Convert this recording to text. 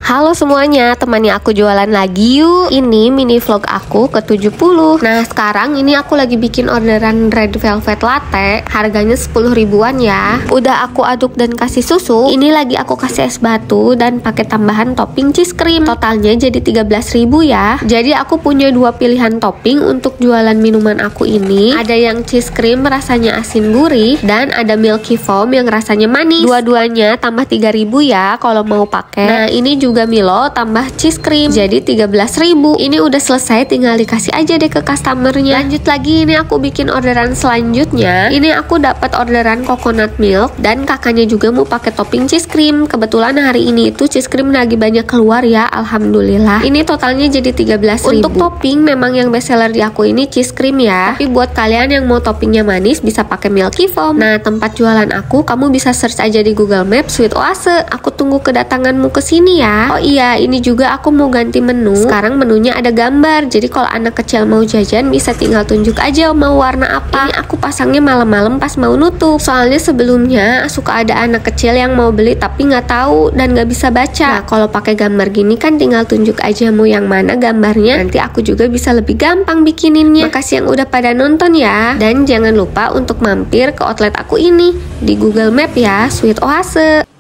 Halo semuanya, temani aku jualan lagi yuk. Ini mini vlog aku ke-70. Nah sekarang ini aku lagi bikin orderan red velvet latte. Harganya 10 ribuan ya. Udah aku aduk dan kasih susu. Ini lagi aku kasih es batu dan pakai tambahan topping cheese cream. Totalnya jadi 13 ribu ya. Jadi aku punya dua pilihan topping untuk jualan minuman aku ini. Ada yang cheese cream rasanya asin gurih, dan ada milky foam yang rasanya manis. Dua-duanya tambah 3 ribu ya kalau mau pakai. Nah ini juga Milo tambah cheese cream jadi 13 ribu. Ini udah selesai, tinggal dikasih aja deh ke customernya. Lanjut lagi, ini aku bikin orderan selanjutnya. Ini aku dapat orderan coconut milk dan kakaknya juga mau pakai topping cheese cream. Kebetulan hari ini itu cheese cream lagi banyak keluar ya, alhamdulillah. Ini totalnya jadi 13 ribu. Untuk topping memang yang best seller di aku ini cheese cream ya. Tapi buat kalian yang mau toppingnya manis bisa pakai milky foam. Nah tempat jualan aku kamu bisa search aja di Google Maps Sweet Oase. Aku tunggu kedatanganmu ke sini ya. Oh iya, ini juga aku mau ganti menu. Sekarang menunya ada gambar. Jadi kalau anak kecil mau jajan bisa tinggal tunjuk aja mau warna apa. Ini aku pasangnya malam-malam pas mau nutup. Soalnya sebelumnya suka ada anak kecil yang mau beli tapi nggak tahu dan nggak bisa baca. Nah, kalau pakai gambar gini kan tinggal tunjuk aja mau yang mana gambarnya. Nanti aku juga bisa lebih gampang bikininnya. Makasih yang udah pada nonton ya. Dan jangan lupa untuk mampir ke outlet aku ini di Google Map ya, Sweet Oase.